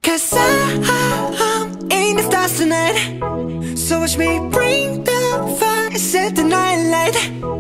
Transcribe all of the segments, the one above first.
'Cause I'm in the stars tonight. So watch me bring the fire, set the night light.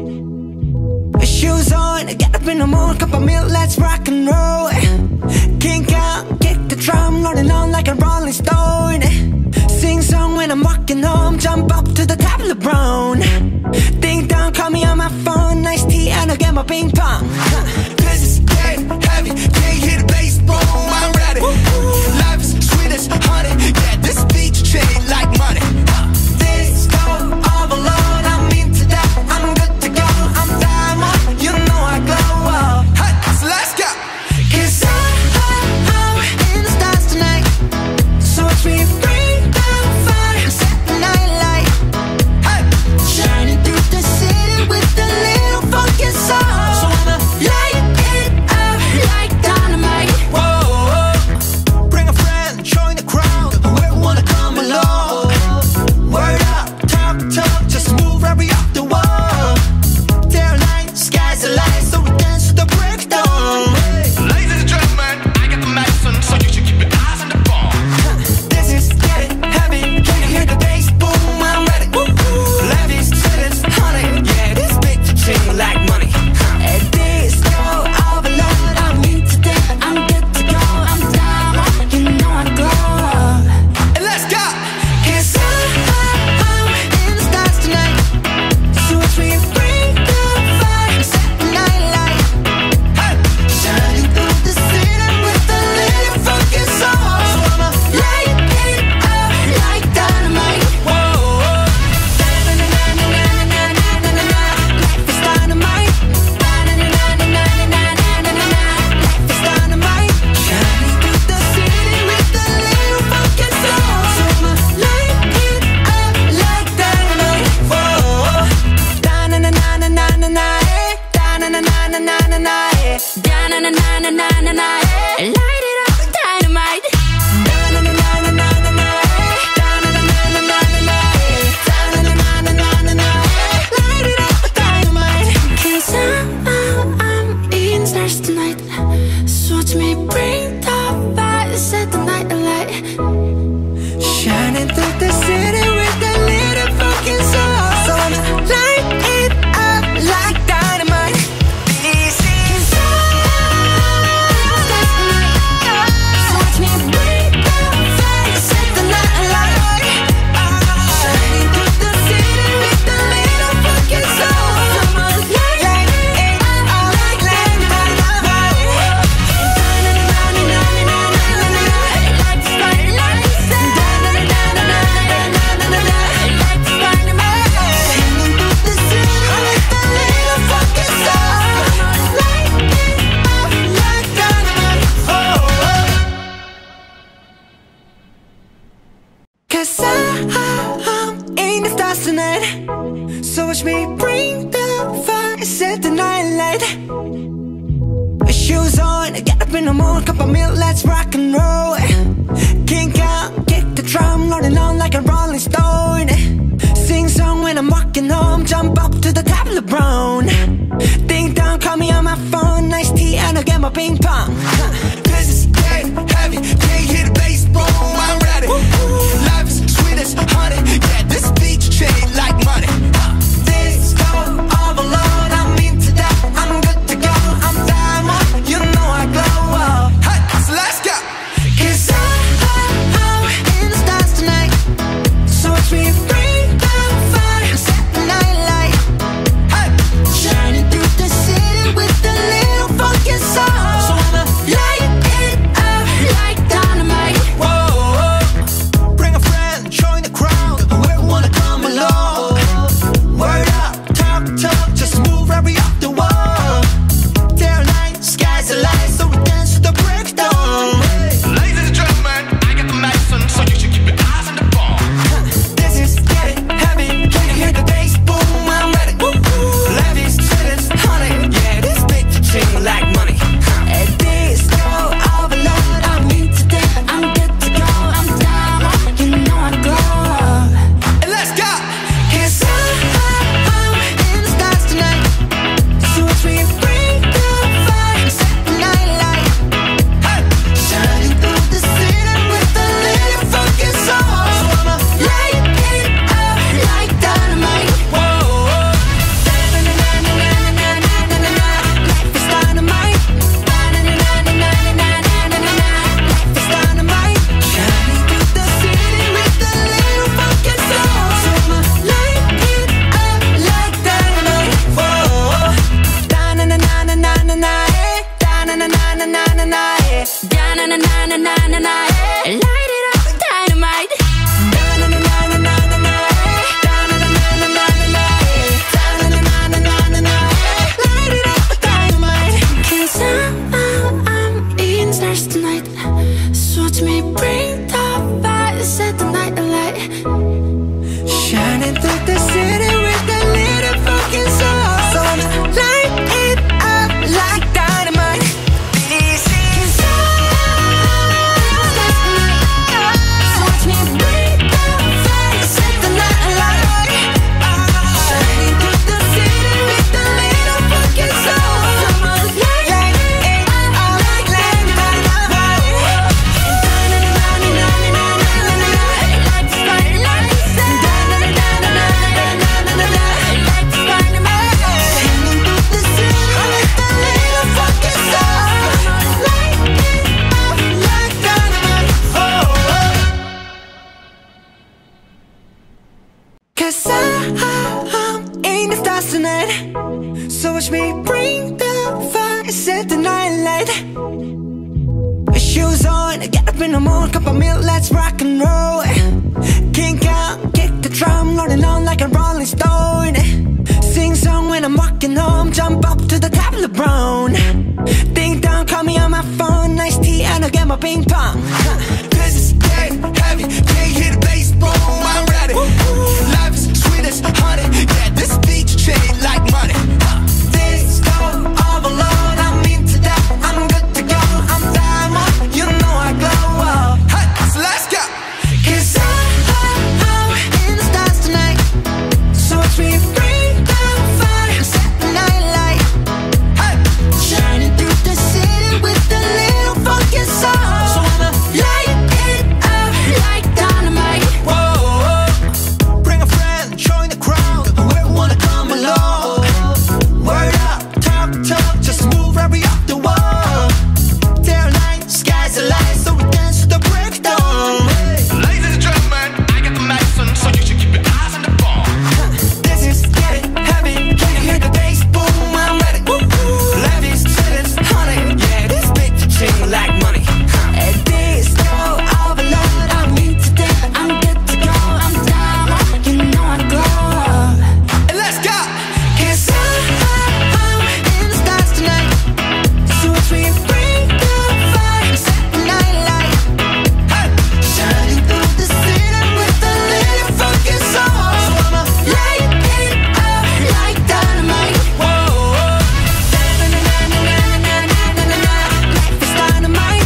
Shoes on, get up in the morning, cup of milk, let's rock and roll. Kink out, kick the drum, rolling on like a rolling stone. Sing song when I'm walking home, jump up to the top of the brown. Ding dong, call me on my phone, nice tea and I'll get my ping pong. This is getting heavy, can't hear the bass, boom, I'm ready. Life is sweet as honey, yeah, this beat chain like money. This go overload, I'm into that, I'm good to go, I'm diamond, you know I glow up. Hey, so let's go. 'Cause I'm in the stars tonight. So watch me bring the fire, set the night light. Hey, Shining through the city with a little funky soul. So I'ma light it up like dynamite. whoa, bring a friend, join the crowd, whoever wanna come along. Word up, talk, just move right up the wall. There light, sky's the light, so we dance to the breakdown. Ladies and gentlemen, I got the medicine, so you should keep your eyes on the ball. This is getting heavy, can you hear the bass? Boom, I'm ready. Life is sweet as honey, yeah, this beat chain like money. And this go overload, I'm into that, I'm good to go, I'm diamond, you know I glow. And let's go. 'Cause I'm in the stars tonight. So watch me bring the fire, set the night light. Hey, Shining through the city with a little funky soul. So I'ma light it up like dynamite. whoa, Na-na-na-na-na-na-na-na-na-na. Life is dynamite. Na-na-na-na-na-na-na-na-na. Life is dynamite. Shining through the city with a little funky soul. So I'ma light it up like dynamite. whoa. Da-na-na-na-na-na-na, eh. Da-na-na-na-na-na-na, eh. Da-na-na-na-na-na-na, eh. Light it up like dynamite. Da-na-na-na-na-na-na, eh. Da-na-na-na-na-na-na, eh. Da-na-na-na-na-na-na, eh. Light it up like dynamite. 'Cause I'm in stars tonight. So watch me bring the fire, set the night alight. Shining through the city with a little fucking soul. So I'ma light it up like dynamite. This is stars tonight. So watch me bring the fire, set the night alight. Shining through the city with a little fucking soul. So I'ma light it up like dynamite. Cause I'm in the stars tonight. So watch me bring the fire, set the night light. Shoes on, get up in the morning, cup of milk, let's rock and roll. Kink out, kick the drum, rolling on like a rolling stone. Sing song when I'm walking home, jump up to the top of the brown. Ding dong, call me on my phone, nice tea and I'll get my ping pong. This is getting heavy, can't hear the bass, boom, I'm ready. Life is sweet as honey, yeah, this beat chain like money. This go overload, I'm into that, I'm good to go, I'm diamond, you know I glow up. Hey, so let's go. 'Cause I'm in the stars tonight. So watch me bring the fire, set the night light. Hey, Shining through the city with a little funky soul. So I'ma light So watch me bring the fire, set the night light. Shoes on, get up in the morning, cup of milk, let's rock and roll. Kink out, kick the drum, rolling on like a rolling stone. Sing song when I'm walking home, jump up to the top of the brown. Ding dong, call me on my phone, nice tea and I'll get my ping pong. This is getting heavy, can't hear the bass, boom, I'm ready. Life is sweet as honey, yeah, this beat chain like money. This go overload, I'm into that, I'm good to go, I'm diamond, you know I glow. Hey, so let's go. 'Cause I'm in the stars tonight, so watch me bring the fire, set the night light. Hey, shining through the city with a little funky soul. So I'ma light it up like dynamite. Whoa, bring a friend, join the crowd, whoever wanna come along. Word up, talk, just move right up the wall. Day or night, sky's the light, so we dance to the break of dawn. Ladies and gentlemen, I got the medicine, so you should keep your eyes on the ball. This is getting heavy, can you hear the bass? Boom, I'm ready. Life is sweet as honey, yeah, this beat chain like money. This go overload, I'm into that, I'm good to go, I'm diamond, you know I glow. And let's go. 'Cause I'm in the stars tonight, so watch me bring the fire, set the night light. Hey, shining through the city with a little funky soul. So I'ma light it up like dynamite. Whoa, na-na-na-na-na-na-na-na-na-na. Life is dynamite.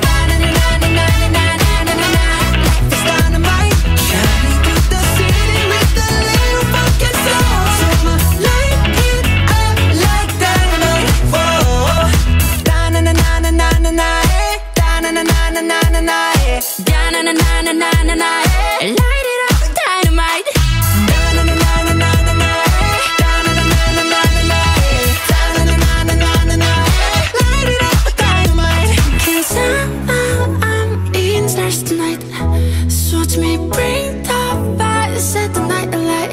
Na-na-na-na-na-na-na-na-na-na. Life is dynamite. Shining through the city with a little funky soul. So I'ma light it up like dynamite. Whoa, da-na-na-na-na-na-na-na, eh. Da-na-na-na-na-na-na-na, eh. Da-na-na-na-na-na-na-na, eh. Light it up, dynamite. Da-na-na-na-na-na-na, eh. Da-na-na-na-na-na-na, eh. Da-na-na-na-na-na-na, eh. Light it up, dynamite. 'Cause I'm in the stars tonight, so watch me bring the fire, set the night alight.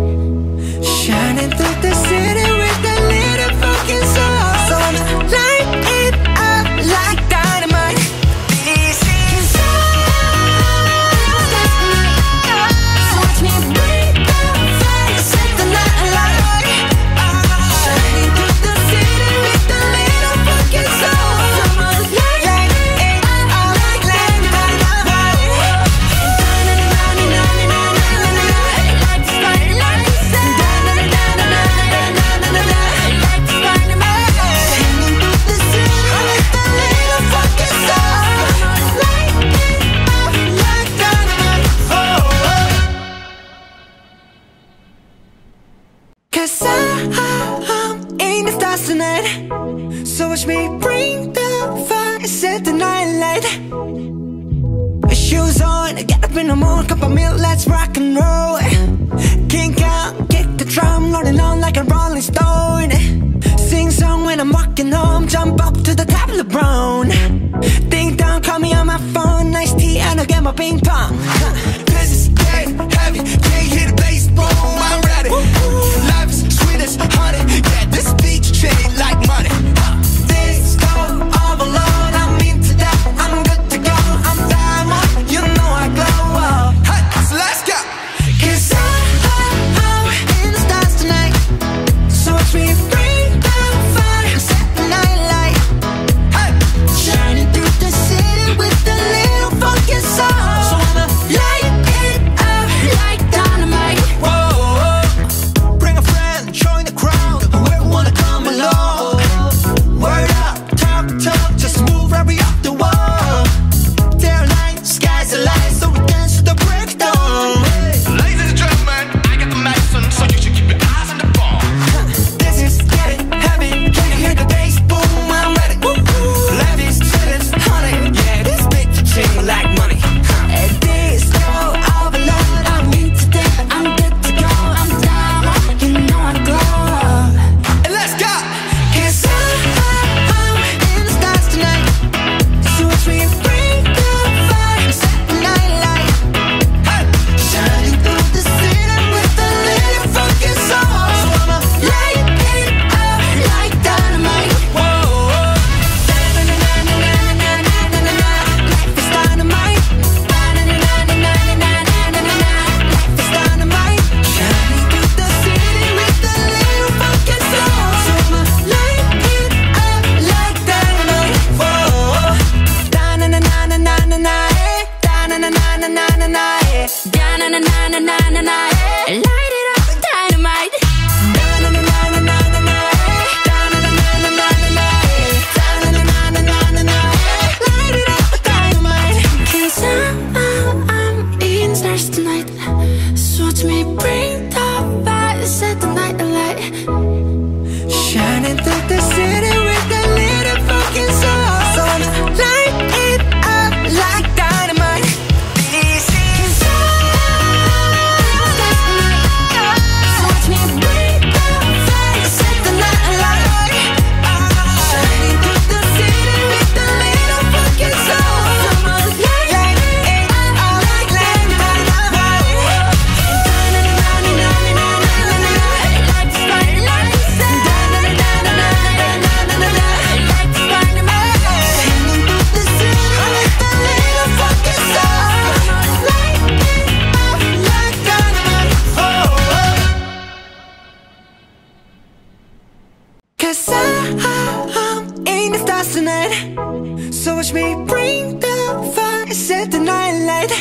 Shining through the city with a little fucking soul. So I'ma light it up like dynamite. This is so watch me bring the fire, set the night alight. Shining through the city with a little fucking soul. So I'ma light it up like dynamite. Cause I'm in the stars tonight, so watch me bring the fire, set the night light. Shoes on, get up in the morning, cup of milk, let's rock and roll. Kink out, kick the drum, rolling on like a rolling stone. Sing song when I'm walking home, jump up to the top of the brown. Ding dong, call me on my phone, nice tea and I'll get my ping pong. This is getting heavy, can't hear the bass, boom, I'm ready. Life is sweet as honey, yeah, this beat chain like money. This go overload, I'm into that, I'm good to go, I'm diamond, you know I glow. Hey, so let's go. 'Cause I'm in the stars tonight, so watch me bring the fire, set the night light. Hey, shining through the city with a little funky soul. So I'ma light it up like Da-na-na-na-na-na-na-na, light it up, dynamite. Da-na-na-na-na-na-na, da-na-na-na-na-na-na, da-na-na-na-na-na-na, light it up, dynamite. 'Cause I'm eating stars tonight, so watch me bring the fire, set the night alight. Shining through the city with a little fucking soul. So I'ma light it up like dynamite. This is so watch me bring the fire, set the night alight. Shining through the city with a little fucking soul. So I'ma light it up like dynamite. Cause I'm in the stars tonight, so watch me bring the fire, set the night light.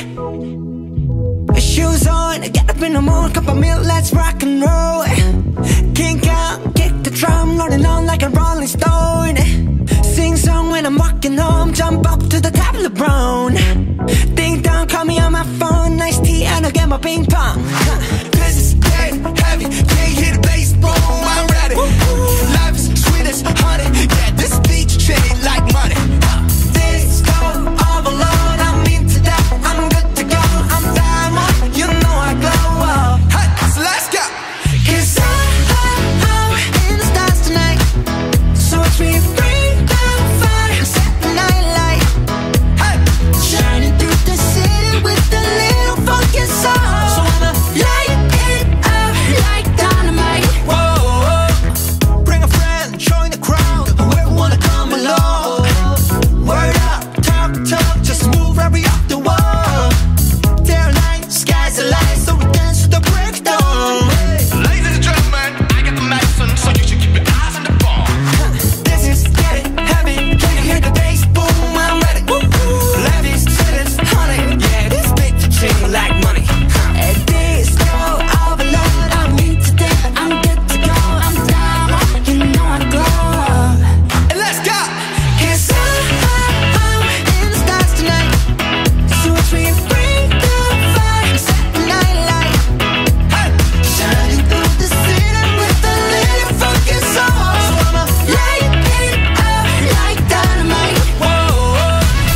Shoes on, get up in the morning, cup of milk, let's rock and roll. Kink out, kick the drum, rolling on like a rolling stone. Sing song when I'm walking home, jump up to the top of the brown. Ding dong, call me on my phone, nice tea and I'll get my ping pong. This is getting heavy, can't hear the bass, boom, I'm ready. Life is sweet as honey, yeah, this beach chain like money. This go overload, I'm into that, I'm good to go, I'm diamond, you know I glow up. Hey, so let's go. 'Cause I'm in the stars tonight, so watch me bring the fire, set the night light. Hey, shining through the city with a little fucking soul. So I'ma light it up like dynamite. Whoa, bring a friend, join the crowd, whoever wanna come along. Word up, talk, just move right up the wall. Day or night, sky's the light, so we dance to the breakdown. Ladies and gentlemen, I got the medicine, so you should keep your eyes on the ball. This is getting heavy, can you hear the bass? Boom, I'm ready. Life is sweet as honey, yeah, this bitch chain like money. This go overload, I'm into that, I'm good to go, I'm diamond, you know I glow. And let's go. 'Cause I'm in the stars tonight, so watch me bring the fire, set the night light. Hey, shining through the city with a little fucking soul. So I'ma light it up like dynamite. Whoa,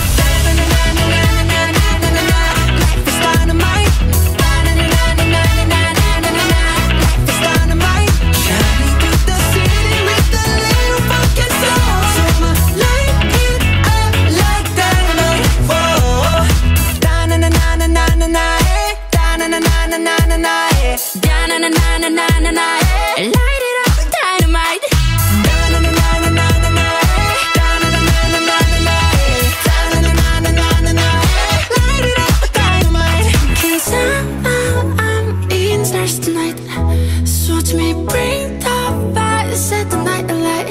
da-na-na-na-na-na-na-na-na-na, life is dynamite. Da-na-na-na-na-na-na-na-na, life is dynamite. Shining through the city with a little fucking soul. So I'ma light it up like dynamite. Whoa, da-na-na-na-na-na-na, da-na-na-na-na-na-na, Da-na-na-na-na-na-na, light it up, dynamite. da-na-na-na-na-na-na, da-na-na-na-na-na-na, da-na-na-na-na-na-na, light it up, dynamite. 'Cause I'm eating stars tonight, so watch me bring the fire, set the night alight.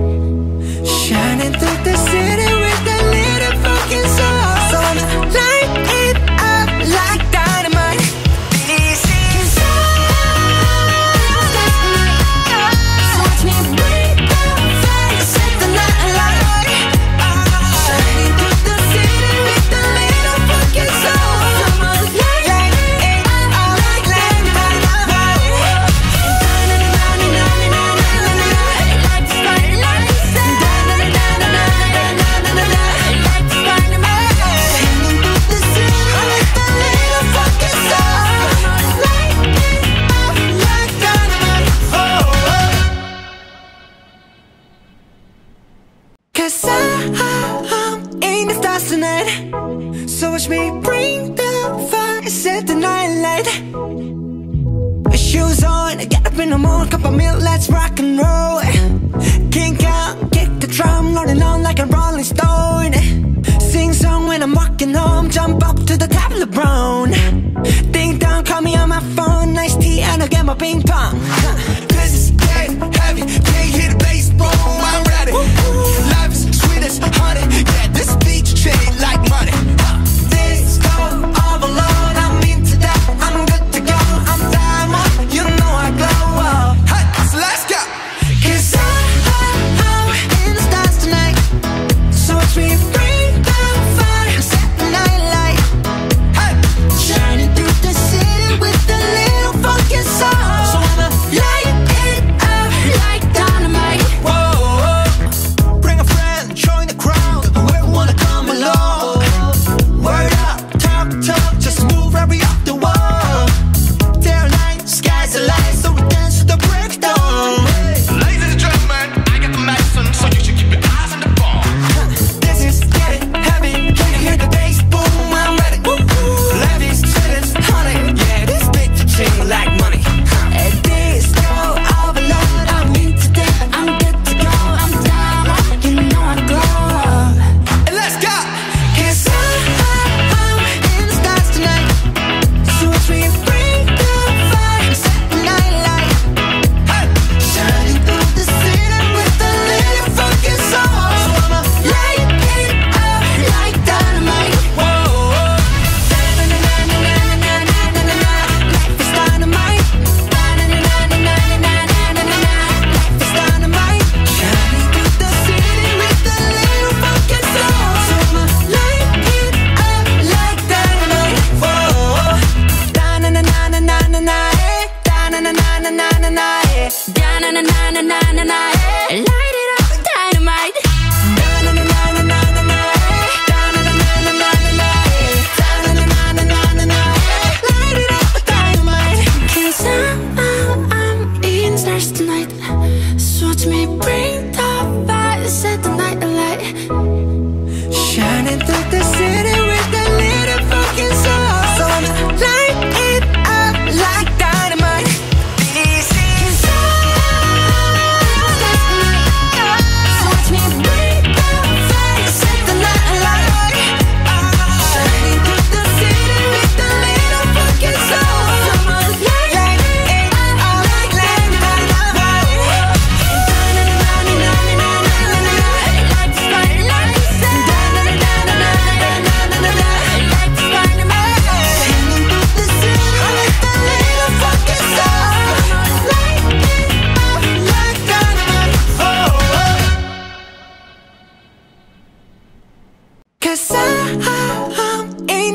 Shining through the city with a little fucking soul. So I'ma light it up like dynamite. This is so watch me bring the fire, set the night alight. Shining through the city with a little fucking soul. So I'ma light it up like dynamite. Cause I'm in the stars tonight, so watch me bring the fire, set the night light. Shoes on, get up in the morning, cup of milk, let's rock and roll. Kink out, kick the drum, rolling on like a rolling stone. Sing song when I'm walking home, jump up to the top of the brown. Ding dong, call me on my phone, nice tea and I'll get my ping pong. This is getting heavy, can't hear the bass, boom, I'm ready. Life is sweet as honey, yeah, this beach chain like money. This go overload, I'm into that,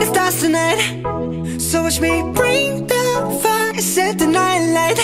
the stars tonight. So watch me bring the fire, set the night light.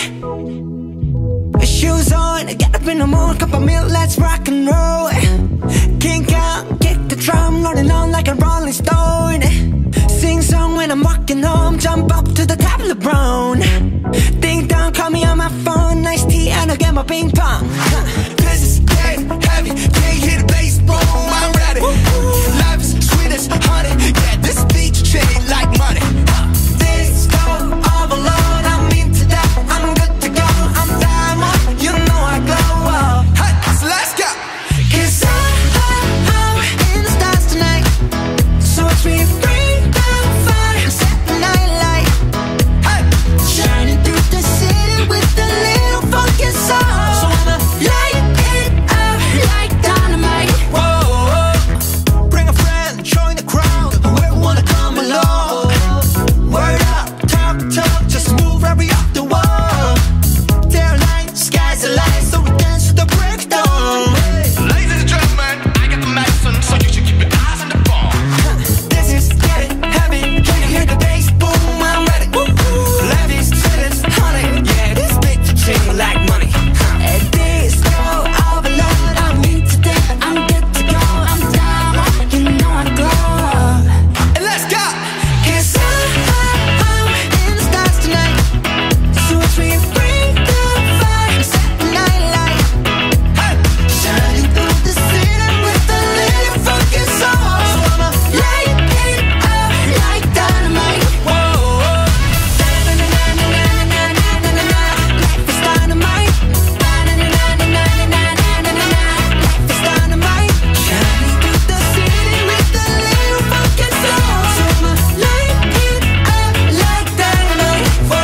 Shoes on, get up in the mood, cup of milk, let's rock and roll. Kink out, kick the drum, rolling on like a rolling stone. Sing song when I'm walking home, jump up to the top of the brown. Ding dong, call me on my phone, nice tea and I'll get my ping pong. This is getting heavy, can't hear the bass, boom, I'm ready. Life is sweet as honey, yeah, this beat chain like money. This go overload, I'm into that, I'm good to go, I'm diamond, you know I glow up. Hey, so let's go. 'Cause I'm in the stars tonight. So watch me bring the fire, set the night light. Hey, Shining through the city with a little funky soul. So I'ma light it up like dynamite. whoa, Bring a friend, join the crowd, whoever wanna come along. Word up, talk, just move right up the wall. There light, sky's the light, so we dance to the breakdown. ladies and gentlemen, I got the medicine, so you should keep your eyes on the ball. This is getting heavy, can you hear the bass? Boom, I'm ready. Life is sweet as honey, yeah, this bitch ching like money. This go overload, I'm into that, I'm good to go, I'm down, you know I glow. And let's go. 'Cause I'm in the stars tonight. So watch me bring the fire, set the night light. Hey, Shining through the city with a little funky soul. So I'ma light it up like dynamite. whoa, Na-na-na-na-na-na-na-na-na-na. Life is dynamite. Na-na-na-na-na-na-na-na-na. Life is dynamite. Shining through the city with a little funky soul. So I'ma light it up like dynamite.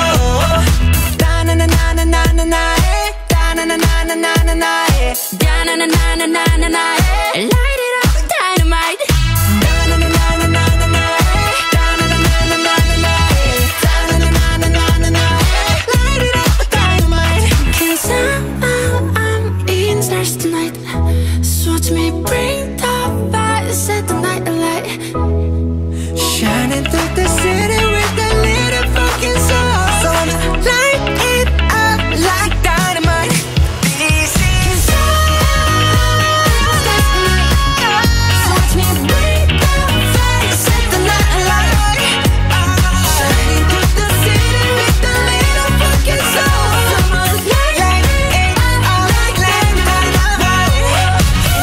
Da-na-na-na-na-na-na-na, eh. Da-na-na-na-na-na-na, eh. Da-na-na-na-na-na-na, eh. Light it up, dynamite. Da-na-na-na-na-na-na, eh. Da-na-na-na-na-na-na, eh. Da-na-na-na-na-na-na, eh. Light it up like dynamite. 'Cause I'm in the stars tonight. So watch me bring the fire, set the night alight. Shining through the city with a little fucking soul. So I'ma light it up like dynamite. This is so watch me bring the fire, set the night alight. Shining through the city with a little fucking soul. So I'ma light it up like dynamite.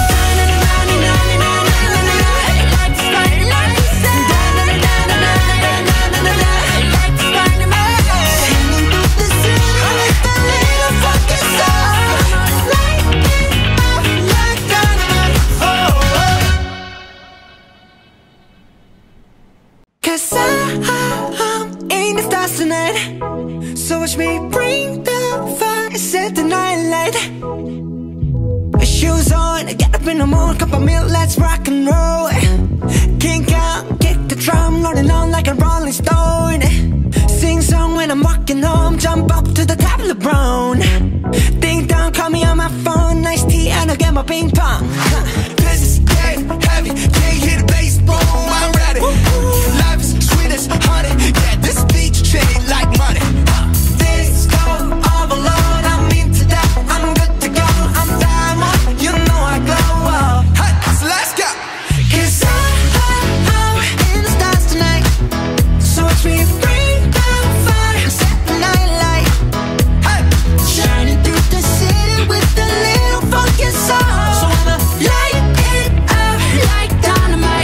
Cause I'm in the stars tonight. So watch me bring the fire, set the night light. Shoes on, get up in the mood, cup of milk, let's rock and roll. Kink out, kick the drum, rolling on like a rolling stone. Sing song when I'm walking home, jump up to the top of the brown. Ding dong, call me on my phone, nice tea and I'll get my ping pong. this is getting heavy, can't hear the bass, boom, I'm ready. Life is sweet as honey, yeah, this beat chain like money. This go overload, I'm into that, I'm good to go, I'm diamond, you know I glow up. Hey, so let's go. 'Cause I'm in the stars tonight. So watch me bring the fire, set the night light. Hey, Shining through the city with a little funky soul. So I'ma light it up like dynamite.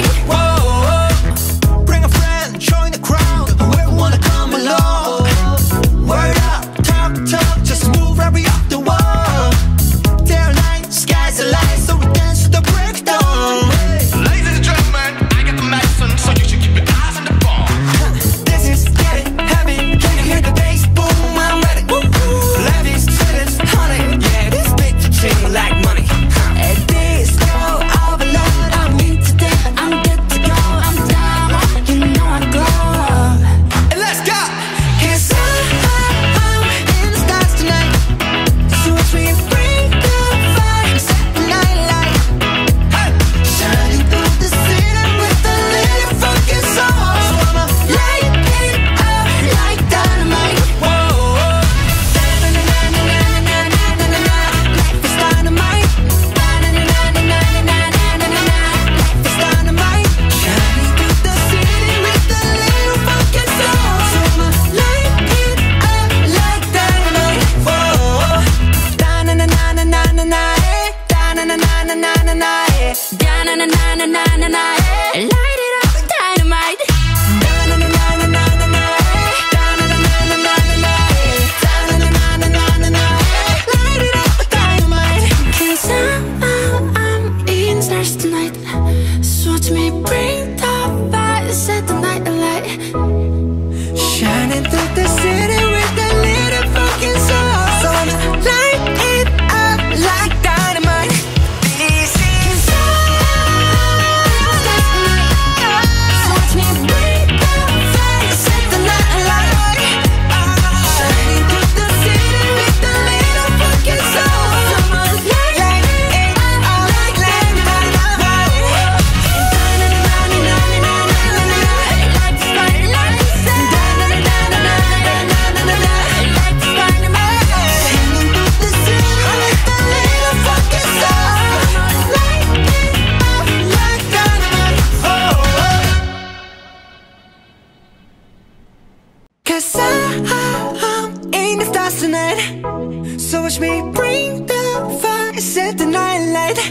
'Cause I'm in the stars tonight. So watch me bring the fire, set the night light.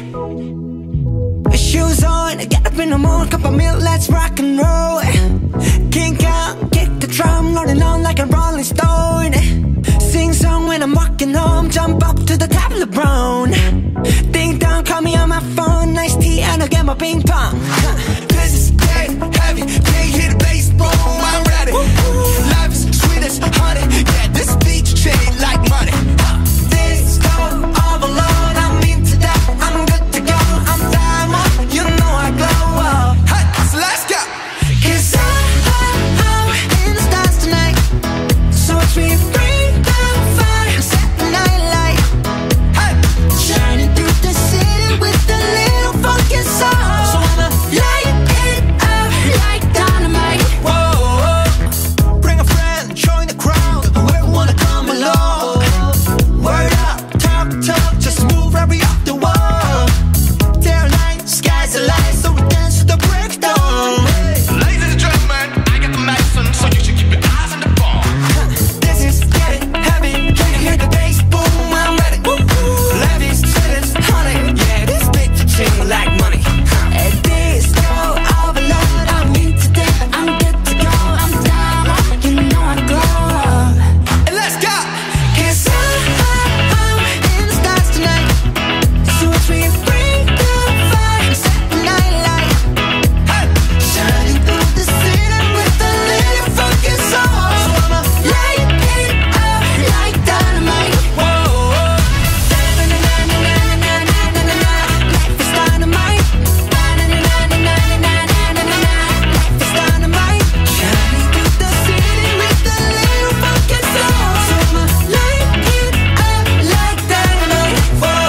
Shoes on, get up in the morning, cup of milk, let's rock and roll. Kink out, kick the drum, rolling on like a rolling stone. Sing song when I'm walking home, jump up to the top of the brown. Ding dong, call me on my phone, nice tea and I'll get my ping pong. This is dead heavy, can't hear the bass boom, I'm ready. Life is sweet as honey, yeah, this beach chain like money. This go overload, I'm into that, I'm good to go, I'm diamond, you know I glow up. Hey, so let's go. 'Cause I'm in the stars tonight. So watch me bring the fire, set the night light. Hey, Shining through the city with a little funky soul. So I'ma light it up like dynamite. whoa, bring a friend, join the crowd, whoever wanna come along. Word up, talk, just move right up the wall. Day or night, sky's the light, so we dance to the breakdown. Ladies and gentlemen, I got the medicine, so you should keep your eyes on the ball. This is getting heavy. Can you hear the bass boom? I'm ready. Life is sweet as honey, yeah, this beach chain like money. This go overload. I'm into that. I'm good to go. I'm diamond. You know I glow. And let's go. 'Cause I'm in the stars tonight. So watch me bring the fire, set the night light. Hey, Shining through the city with a little funky soul. So I'ma light it up like dynamite. whoa, Na-na-na-na-na-na-na-na-na-na. Life is dynamite. Na-na-na-na-na-na-na-na-na. Life is dynamite. Shining through the city with a little funky soul. So I'ma light it up like dynamite.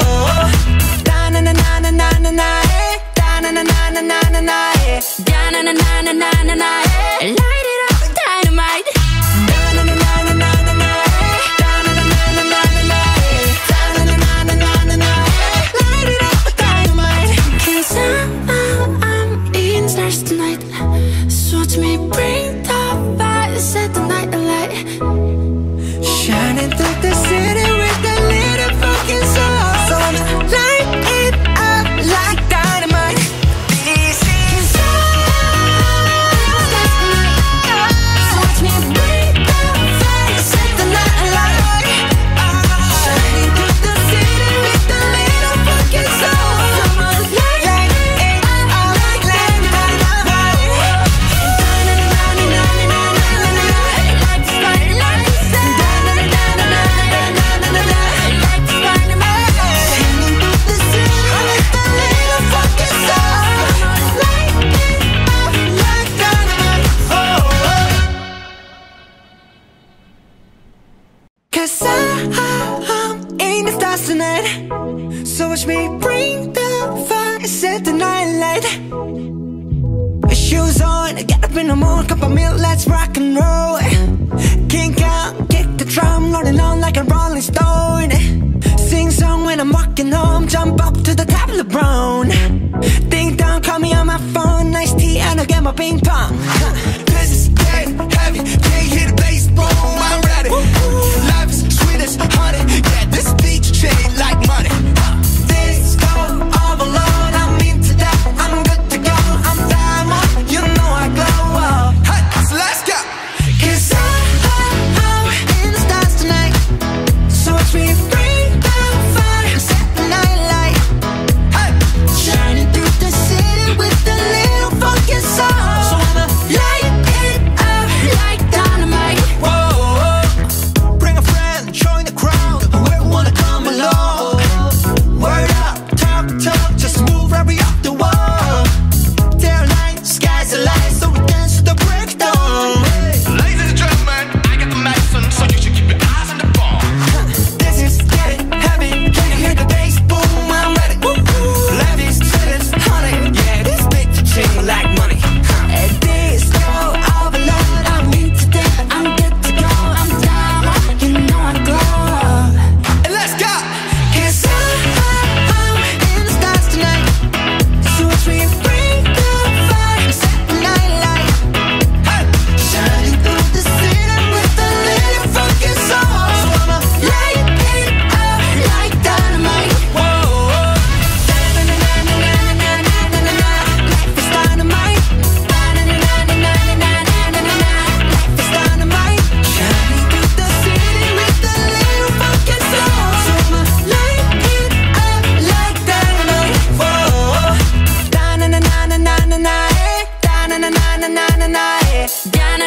Da-na-na-na-na-na-na-na, eh. Da-na-na-na-na-na-na, eh. Da-na-na-na-na-na-na, eh. Light it up, dynamite. Da-na-na-na-na-na-na, eh. Da-na-na-na-na-na-na, eh. Da-na-na-na-na-na-na, eh. Light it up, dynamite. 'Cause I'm in the stars tonight. So watch me bring the fire, set the night alight. Shining through the city with a little fucking soul. So I'ma light it up like dynamite. This is so watch me bring the fire, set the night alight. Shining through the city with a little fucking soul. So I'ma light it up like dynamite. Cause I'm in the stars tonight. So watch me bring the fire, set the night light. Shoes on, get up in the morning, cup of milk, let's rock and roll. Kink out, kick the drum, rolling on like a rolling stone. Sing song when I'm walking home, jump up to the top of the brown. Ding dong, call me on my phone, nice tea and I'll get my ping pong. this is dead heavy, can't hear the bass boom, I'm ready. Life is sweet as honey, yeah, this beach chain like money. This go overload, I'm into that, I'm good to go, I'm diamond, you know I glow up. Hey, so let's go. 'Cause I'm in the stars tonight. So watch me bring the fire, set the night light. Hey, Shining through the city with a little funky soul. So I'ma light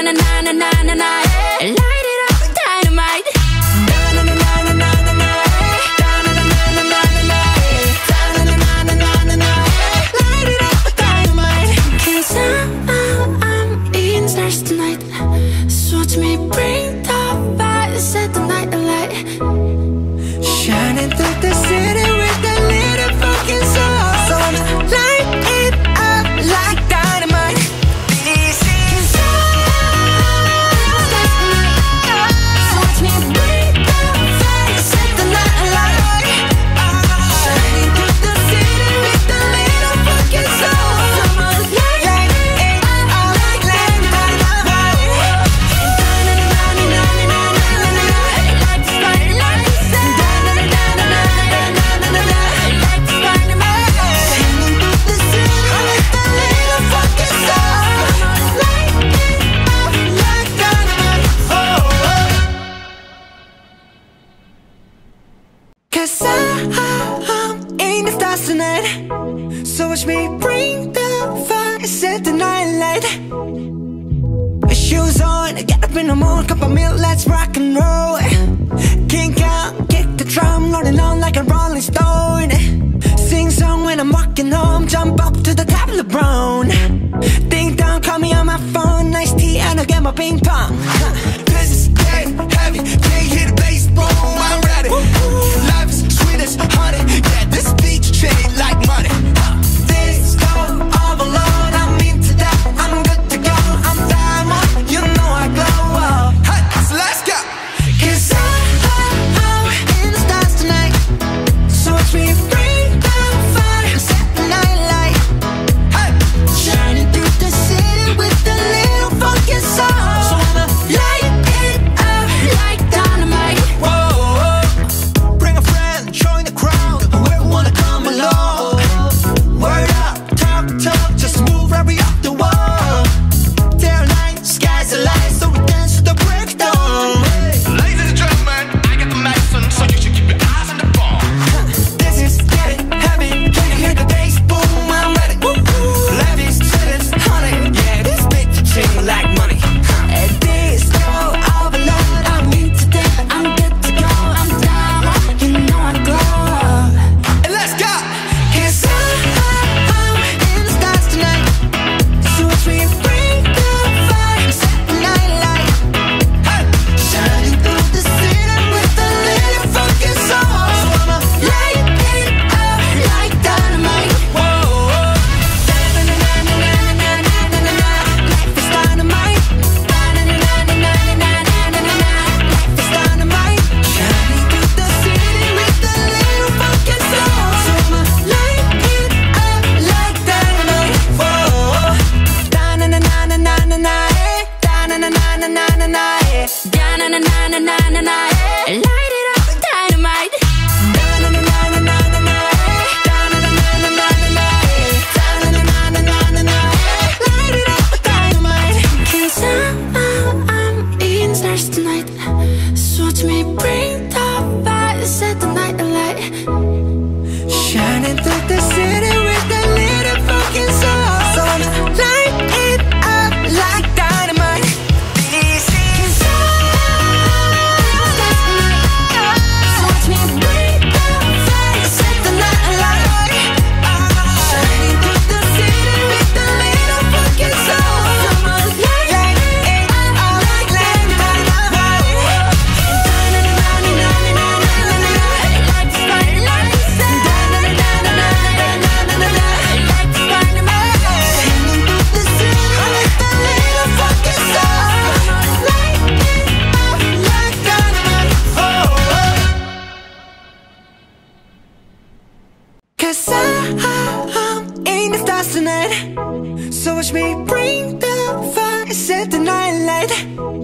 Da-na-na-na-na-na-na, light it up, dynamite. Da-na-na-na-na-na-na, da-na-na-na-na-na-na, da-na-na-na-na-na-na, light it up, dynamite. 'Cause I'm eating stars tonight, so watch me bring the fire, set the night alight. Shining through the city with a little fucking soul. So I'ma light it up like dynamite. So watch me bring the fire, set the night alight. Shining through the city with a little fucking soul. So I'ma light it up like dynamite. Cause I'm in the stars tonight, so watch me bring the fire, set the night light. Shoes on, get up in the morning, cup of milk, let's rock and roll. Kink out, kick the drum, rolling on like a rolling stone. Sing song when I'm walking home, jump up to the top of the brown. Ding dong, call me on my phone, nice tea and I'll get my ping pong. This is getting heavy, can't hear the bass, boom, I'm ready. Life is sweet as honey, yeah, this beach chain like money. This go all alone, I'm into that, I'm good to go, I'm diamond, you know I glow up. Hey, so let's go. 'Cause I'm in the stars tonight, so watch me bring the fire, set the night light. Hey, shining through the city with a little fucking soul. So I'ma light it up Like dynamite. Whoa, bring a friend, join the crowd, whoever wanna come along. Word up, talk, just move right up the wall. Day or night, sky's the limit, so we dance to the breakdown. Ladies and gentlemen, I got the medicine, so you should keep your eyes on the ball. This is getting heavy, can you hear the bass? Boom, I'm ready. Life is sweet as honey, yeah, this bitch chain like money. This go all alone, I'm into that, I'm good to go, I'm diamond, you know I glow. and let's go. 'Cause I'm in the stars tonight, so watch me bring the fire, set the night light. Hey, shining through the city with a little fucking soul. So I'ma light it up like dynamite. Whoa, da-na-na-na-na-na-na-na-na-na, life is dynamite. Da-na-na-na-na-na-na-na-na, life is dynamite. Shining through the city with a little fucking soul. So I'ma light it up like dynamite. Whoa, da-na-na-na-na-na-na, da-na-na-na-na-na-na, Da-na-na-na-na-na-na, light it up, dynamite. da-na-na-na-na-na-na, da-na-na-na-na-na-na, da-na-na-na-na-na-na, light it up, dynamite. 'Cause I'm eating stars tonight, so watch me bring the fire, set the night alight. Shining through the city with a little fucking soul. So I'ma light it up like dynamite. This is So watch me bring the fire, set the night alight. shining through the city with a little fucking soul. So I'ma light it up like dynamite. Cause I'm in the stars tonight, so watch me bring the fire, set the night light.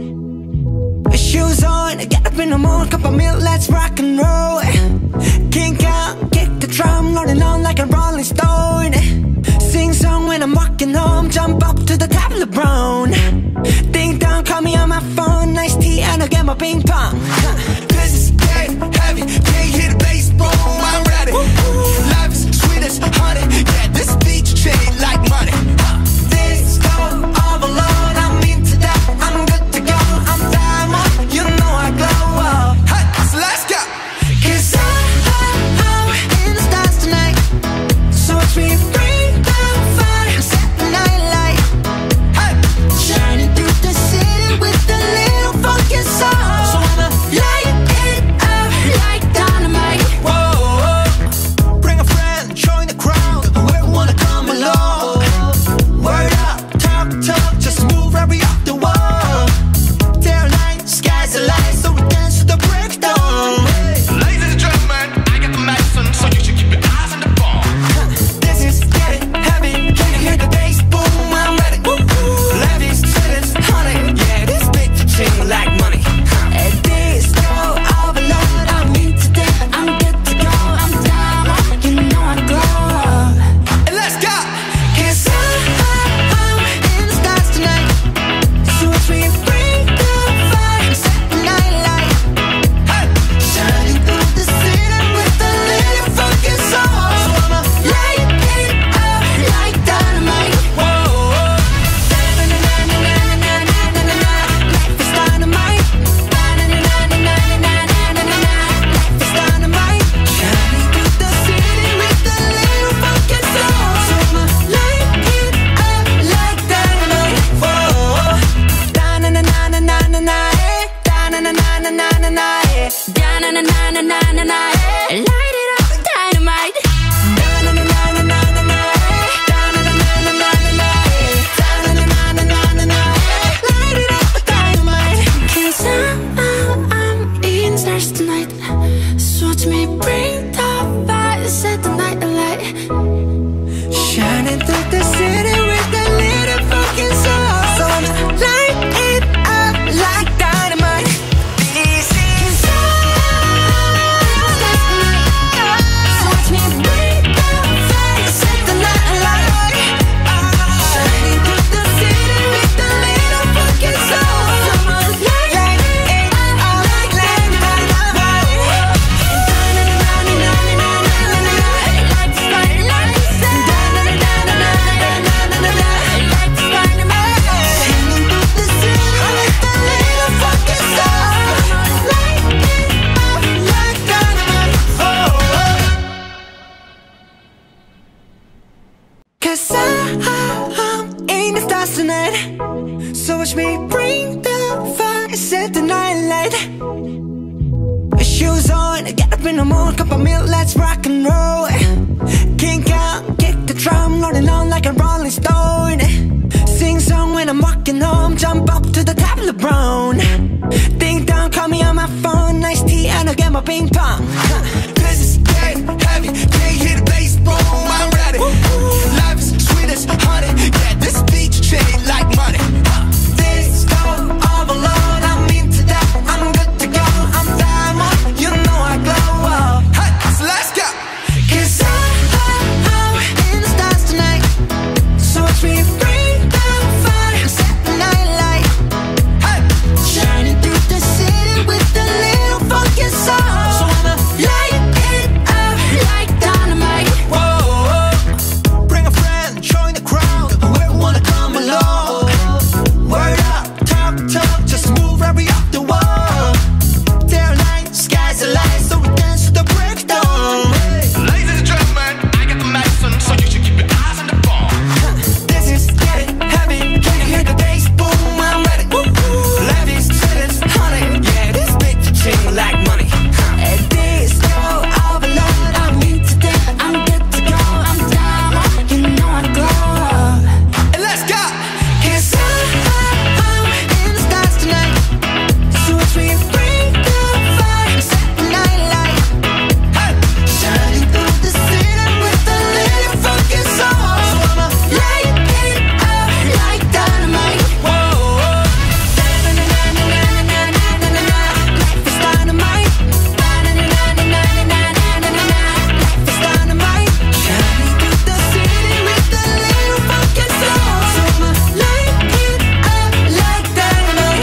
Shoes on, get up in the morning, cup of milk, let's rock and roll. Kink out, kick the drum, rolling on like a rolling stone. Sing song when I'm walking home, jump up to the top of the brown. Ding dong, call me on my phone, nice tea and I'll get my ping pong. This is getting heavy, can't hear the bass, boom, I'm ready. Life is sweet as honey, yeah, this beach chain like money. This go all alone, I'm into that, I'm bring the fire, set the night light. Shoes on, get up in the morning, cup of milk, let's rock and roll. Kink out, kick the drum, rolling on like a rolling stone. Sing song when I'm walking home, jump up to the top of the brown. Ding dong, call me on my phone, nice tea and I'll get my ping pong. This is getting heavy, can't hear the bass, boom, I'm ready. Life is sweet as honey, yeah, this beat chain like money. This go overload, I'm into that, I'm good to go, I'm diamond, you know I glow. Hey, so let's go. 'Cause I'm in the stars tonight, so watch me bring the fire, set the night light. Hey, Shining through the city with a little funky soul. So I'ma light it up like dynamite. whoa, bring a friend, join the crowd, whoever wanna come along. Word up, talk, just move right up the wall. Day or night, sky's the light, so we dance to the breakdown. Ladies and gentlemen, I got the medicine, so you should keep your eyes on the ball. This is getting heavy, can you hear the bass, boom, I'm ready. Life is sweet as honey, yeah, this beat chain like money. This go overload, I'm into that, I'm good to go, I'm diamond, you know I glow. And let's go. 'Cause I'm in the stars tonight, so watch me bring the fire, set the night light. Hey, Shining through the city with a little funky soul. So I'ma light it up like dynamite. whoa, Na-na-na-na-na-na-na-na-na-na. Life is dynamite. Na-na-na-na-na-na-na-na-na. Life is dynamite. Shining through the city with a little funky soul. So I'ma light it up like dynamite.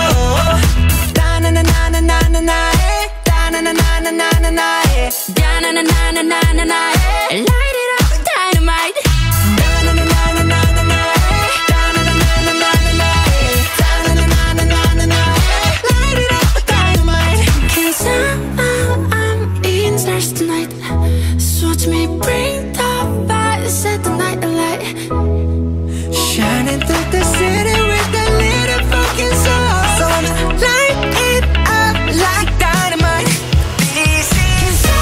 Da-na-na-na-na-na-na-na, eh. Da-na-na-na-na-na-na, eh. Da-na-na-na-na-na-na, eh. Light it up, dynamite. Da-na-na-na-na-na-na, eh. Da-na-na-na-na-na-na, eh. Da-na-na-na-na-na-na, eh. Light it up, dynamite. 'Cause I'm in stars tonight, so watch me bring the fire, set the night alight. Shining through the city with a little fucking soul. So I'ma light it up like dynamite. This is so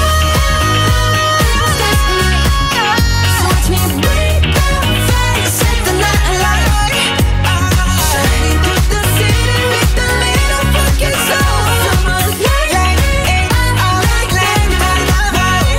watch me bring the fire, set the night alight. Shining through the city with a little fucking soul. So I'ma light it up like dynamite.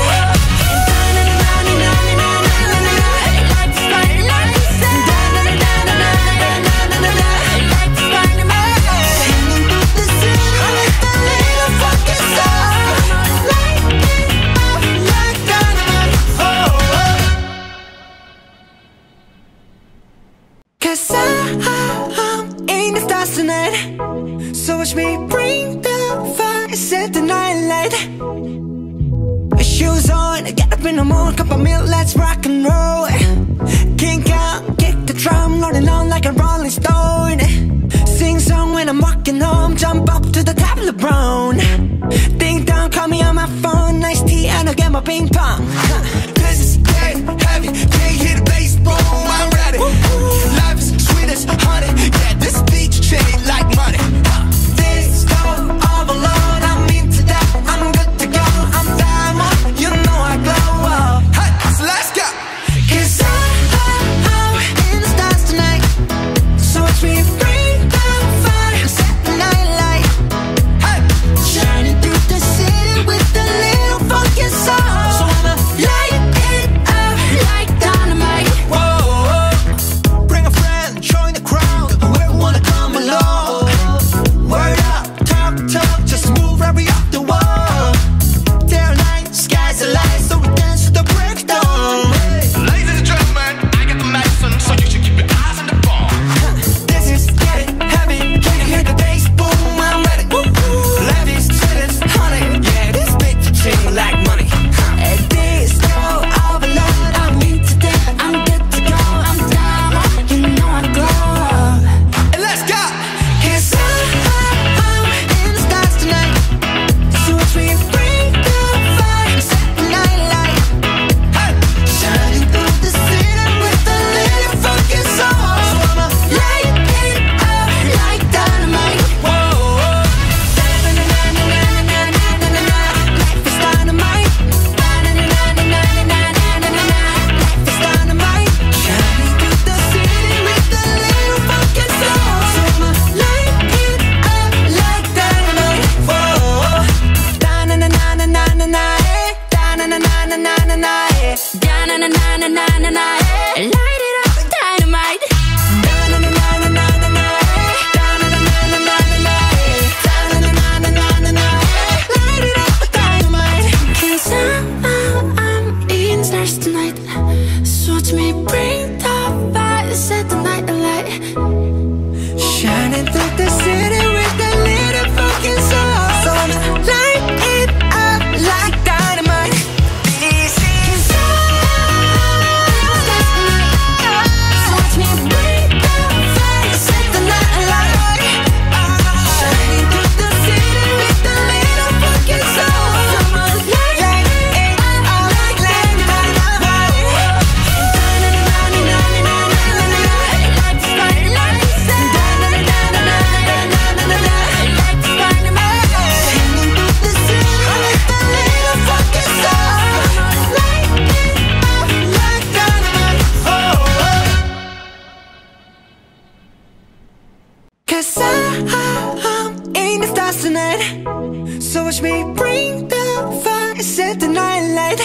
Cause I'm in the stars tonight, so watch me bring the fire, set the night light. Shoes on, get up in the morning, cup of milk, let's rock and roll. Kink out, kick the drum, rolling on like a rolling stone. Sing song when I'm walking home, jump up to the top of the brown. Ding dong, call me on my phone, nice tea and I'll get my ping pong. this is getting heavy, can't hear the bass, boom, I'm ready. Life is sweet as honey, yeah, this beat chain like money. This go overload, I'm into that, I'm good to go, I'm diamond, you know I glow. Hey, so let's go. 'Cause I'm in the stars tonight, so watch me bring the fire, set the night light. Hey, Shining through the city with a little funky soul. So I'ma light it up like dynamite. whoa, bring a friend, join the crowd, whoever wanna Shining through the city with a little fucking soul. So I'ma light it up like dynamite. This is so watch me bring the fire, set the night alight. Shining through the city with a little fucking soul. So I'ma light it up like dynamite. Cause I'm in the stars tonight. So watch me bring the fire, set the night light.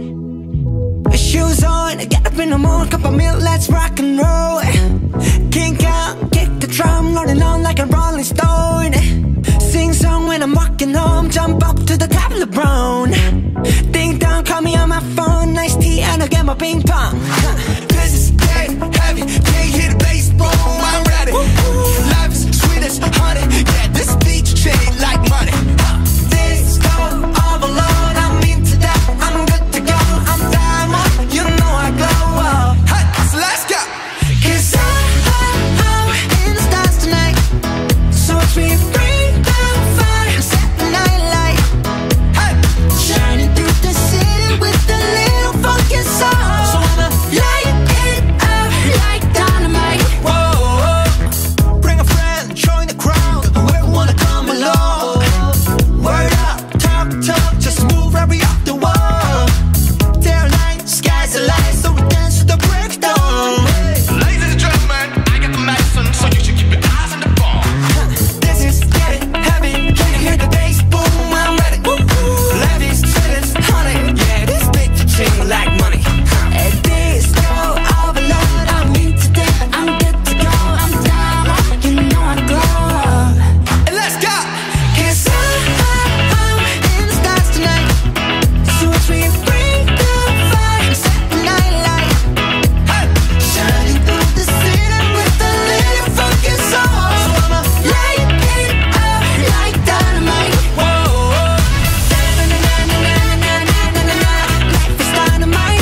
Shoes on, get up in the morning, cup of milk, let's rock and roll. Kink out, kick the drum, rolling on like a rolling stone. Sing song when I'm walking home, jump up to the top of the brown. Ding dong, call me on my phone, nice tea and I'll get my ping pong. This is dead heavy, can't hear the bass, boom, I'm ready. Life is sweet as honey, yeah, this beat chain like money. This go all alone, I'm into that, I'm good to go. I'm diamond, you know I glow up. Hey, so let's go. Cause I'm in the stars tonight. So watch me bring the fire, set the night light. Hey, Shining through the city with a little fucking soul. So I'ma light it up like dynamite. whoa, bring a friend, join the crowd, whoever wanna come along. Word up, talk, just move right up the wall. Day or night, sky's the light, so we dance to the break of dawn. Ladies and gentlemen, I got the medicine, so you should keep your eyes on the ball. This is getting heavy, can you hear the bass, boom, I'm ready. Life is sweet as honey, yeah, this beat chain like money. This go all alone, I'm into that, I'm good to go. I'm diamond, you know I glow. And let's go. Cause I'm in the stars tonight. So watch me bring the fire, set the night light. Hey, Shining through the city with a little fucking soul. So I'ma light it up like dynamite. whoa, Life is dynamite.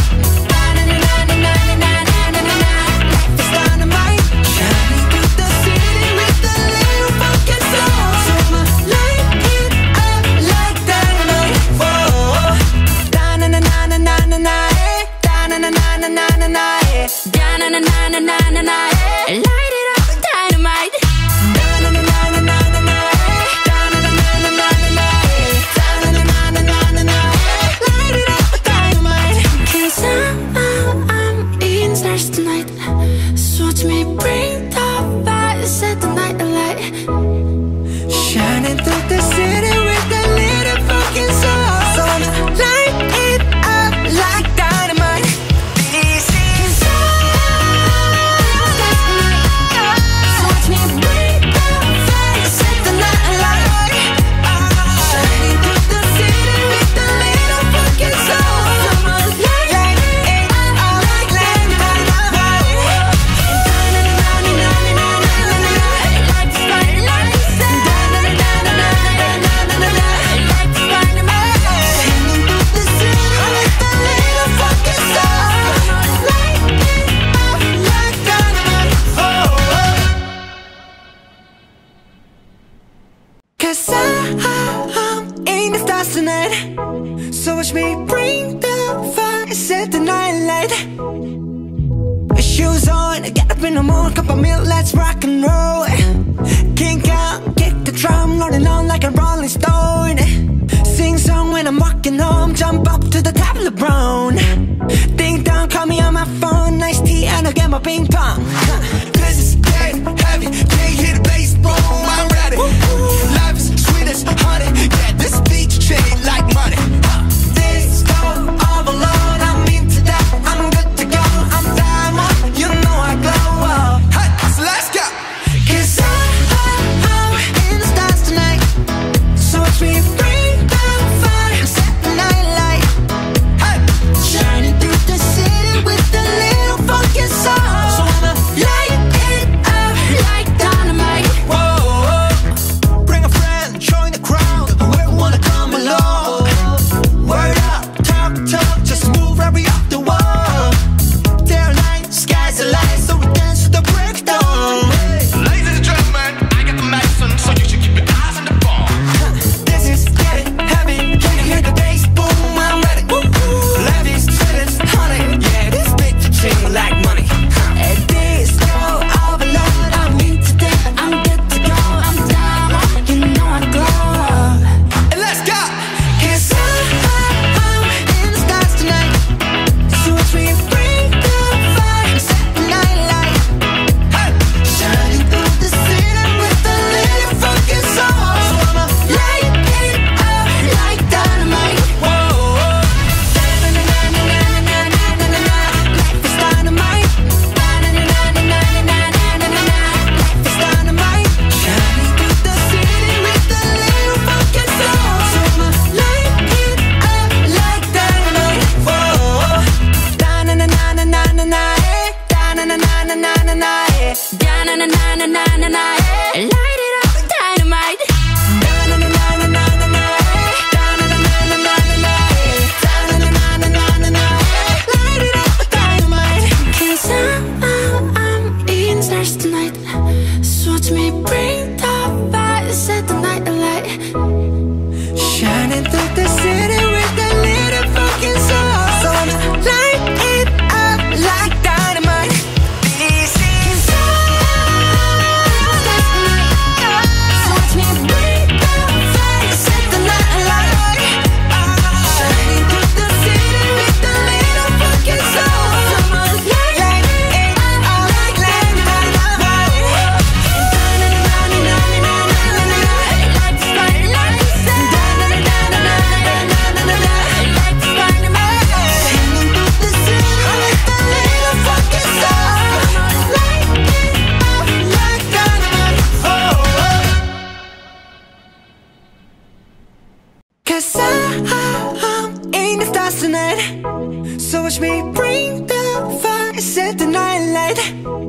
Life is dynamite. Shining through the city with a little fucking soul. So I'ma light it up like dynamite. Light it up, dynamite. Light it up, dynamite. Cause I'm in the stars tonight. So watch me bring the fire, set the night alight. Shining through the city with a little fucking soul. So I'ma light it up like dynamite. This is so watch me bring the fire, set the night alight. Shining through the city with a little fucking soul. So I'ma light it up like dynamite. Cause I'm in the stars tonight. So watch me bring the fire, set the night light. Shoes on, get up in the morning, cup of milk, let's rock and roll. Kink out, kick the drum, rolling on like a rolling stone. Sing song when I'm walking home, jump up to the top of the brown. Ding dong, call me on my phone, nice tea and I'll get my ping pong. this is dead heavy, can't hear the bass, boom, I'm ready. Life is sweet as honey, yeah, this beat chain like money. This go all alone, I'm into that, I'm good to go. I'm diamond, you know I glow up. Hey, so let's go. Cause I'm in the stars tonight. So watch me bring the fire, set the night light. Hey, Shining through the city with a little fucking soul. So I'ma light 'Cause I'm in the stars tonight. So watch me bring the fire, set the night light.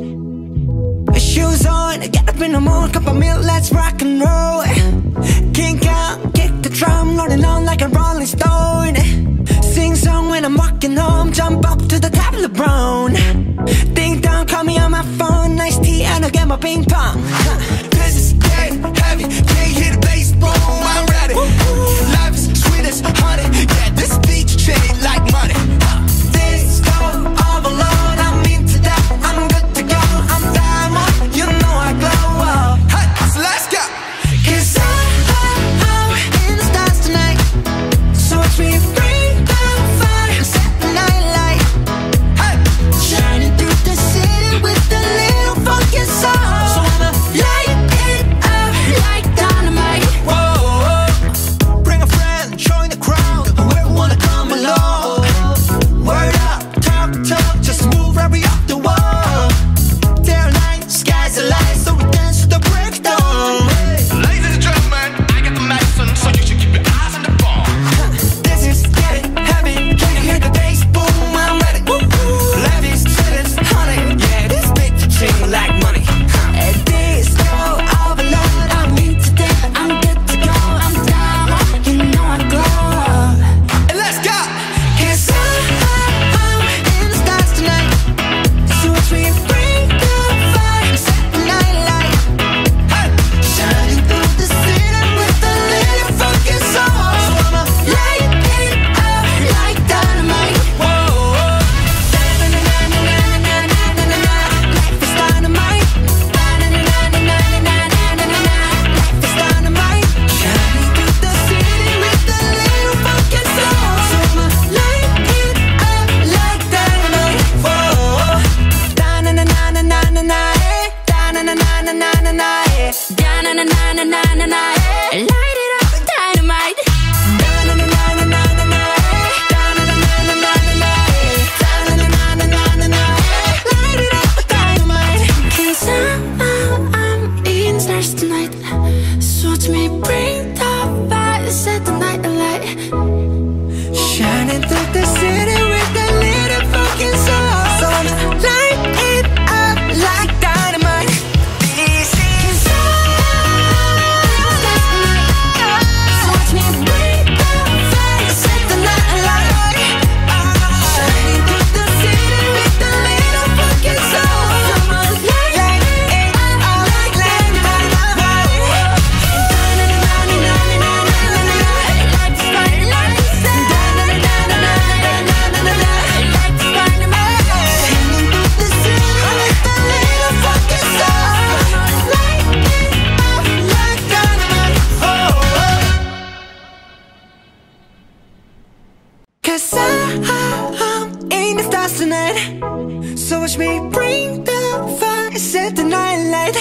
Shoes on, get up in the morning, cup of milk, let's rock and roll. Kink out, kick the drum, rolling on like a rolling stone. Sing song when I'm walking home, jump up to the top of the brown. Ding dong, call me on my phone, nice tea and I'll get my ping pong. This is getting heavy, can't hear the bass, boom, I'm ready. Life is sweet as honey, yeah, this beach chain like money. Disco overload, I'm into that, I'm good to go, I'm diamond, you know I glow up. Hey, so let's go. 'Cause I'm in the stars tonight. So watch me bring the fire, set the night light. Hey, Shining through the city with a little funky soul. So I'ma light it up like dynamite. whoa, bring a friend, join the crowd, whoever wanna come along. Word up, talk, just move right up the wall. Day or night, sky's the light, so we dance to the breakdown. Ladies and gentlemen, I got the medicine, so you should keep your eyes on the ball. This is getting heavy, can you hear the bass, boom, I'm ready. Life is sweet as honey, yeah, this beach chain like money. Disco overload, I'm into that, I'm good to go, I'm diamond, you know I glow. And let's go. 'Cause I'm in the stars tonight. So watch me bring the fire, set the night light. Hey, Shining through the city with a little funky soul. So I'ma light it up like dynamite. whoa, Na-na-na-na-na-na-na-na-na-na. Life is dynamite. Na-na-na-na-na-na-na-na-na. Life is dynamite. Shining through the city with a little funky soul. So I'ma light it up like dynamite. Da-na-na-na-na-na-na-na, eh. Da-na-na-na-na-na-na, eh. Da-na-na-na-na-na-na, eh. Light it up like dynamite. Da-na-na-na-na-na-na, eh. Da-na-na-na-na-na-na, eh. Da-na-na-na-na-na-na, eh. Light it up like dynamite. 'Cause I'm in the stars tonight. So watch me bring the fire, set the night alight. Shining through the city with a little funky soul. So I'ma light it up like dynamite. This is so watch me bring the fire, set the night alight. Shining through the city with a little funky soul. So I'ma light it up like dynamite. Cause I'm in the stars tonight. So watch me bring the fire, set the night light.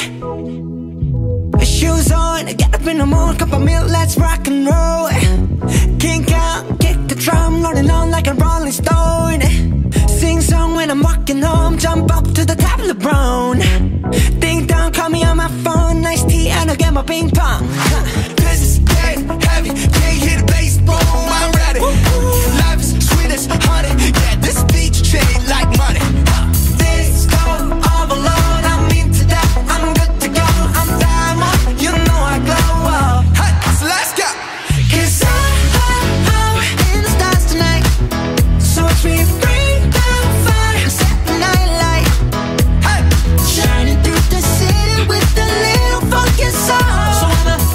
Shoes on, get up in the morning, cup of milk, let's rock and roll. Kink out, kick the drum, rolling on like a rolling stone. Sing song when I'm walking home, jump up to the top of the brown. Ding dong, call me on my phone, nice tea and I'll get my ping pong. this is getting heavy, can't hear the bass, boom, I'm ready. Life is sweet as honey, yeah, this beach chain like money. Disco overload, I'm into that, I'm good to go, I'm diamond, you know I glow up. Hey, so let's go. 'Cause I'm in the stars tonight. So watch me bring the fire, set the night light. Hey, Shining through the city with a little funky soul. So I'ma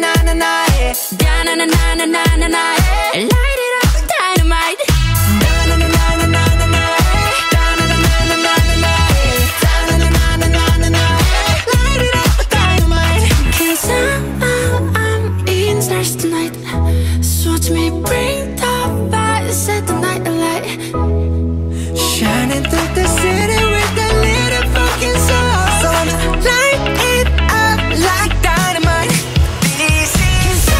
Light it up, dynamite. Cause I'm in stars tonight. So watch me bring the fire, set the night alight. Shining through the city with a little fucking soul. So I'ma light it up like dynamite. This is So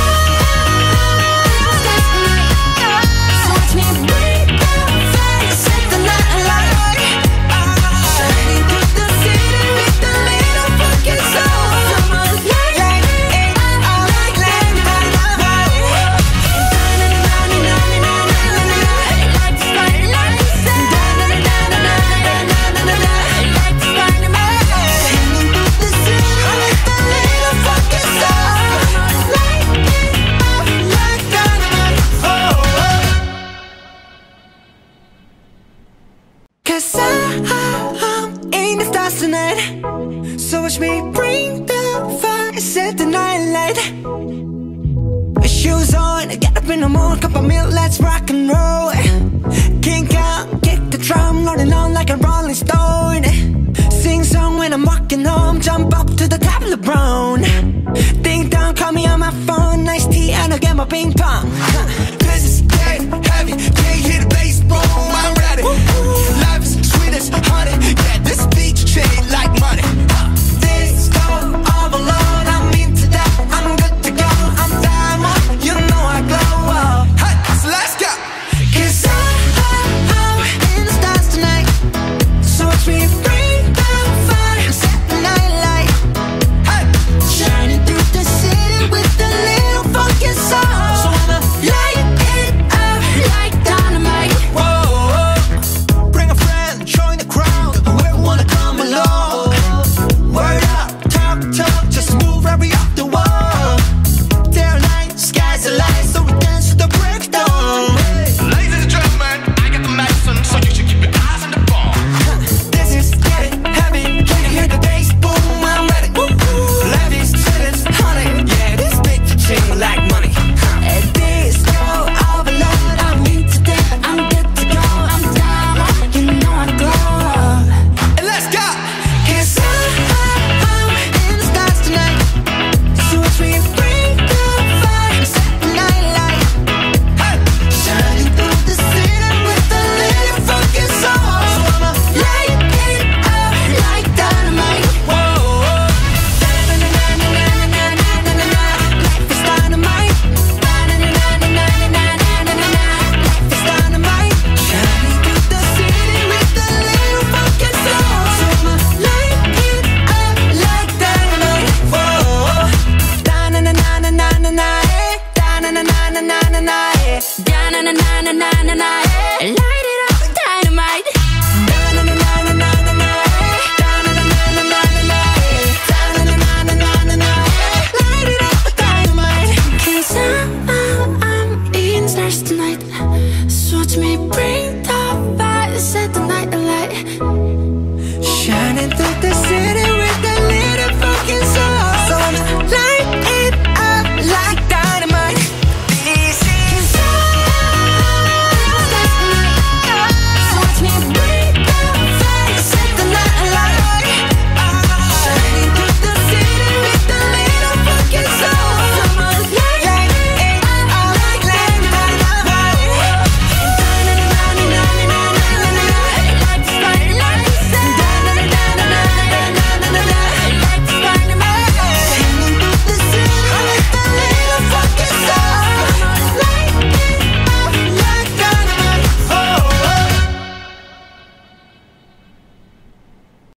watch me bring the fire, set the night alight. shining through the city with a little fucking soul. So I'ma light it up like dynamite. Cause I'm in the stars tonight. So watch me bring the fire, set the night light. Shoes on, get up in the morning, cup of milk, let's rock and roll. Kink out, kick the drum, rolling on like a rolling stone. Sing song when I'm walking home, jump up to the top of the brown. Ding dong, call me on my phone, nice tea and I'll get my ping pong. Cause it's getting heavy, can't hear the bass, boom, I'm ready. Life is sweet as honey, yeah, this beat chain like money. This go overload, I'm into that, I'm good to go, I'm diamond, you know I glow. Hey, so let's go. Cause I'm in the stars tonight. So watch me bring the fire, set the night light. Hey, shining through the city with a little fucking soul. So I'ma light it up Like dynamite. whoa, bring a friend, join the crowd. Whoever wanna come along. Word up, talk, just move right off the wall. Day or night, sky's the light, so we dance to the breakdown. Ladies and gentlemen, I got the medicine, so you should keep your eyes on the ball. This is getting heavy, can you hear the bass? Boom, I'm ready. Life is sweet as honey, yeah, this bitch chain like money. This go overload, I'm into that, I'm good to go, I'm down. You know I glow. and let's go. Cause I'm in the stars tonight. So watch me bring the fire, set the night light. Hey, shining through the city with a little fucking soul. So I'ma light it up like dynamite. Whoa, life is dynamite. Life is dynamite. Shining through the city with a little fucking soul. So I'ma light it up like dynamite. Whoa, Da na na na na na na na, da na na na na na na na, da na na na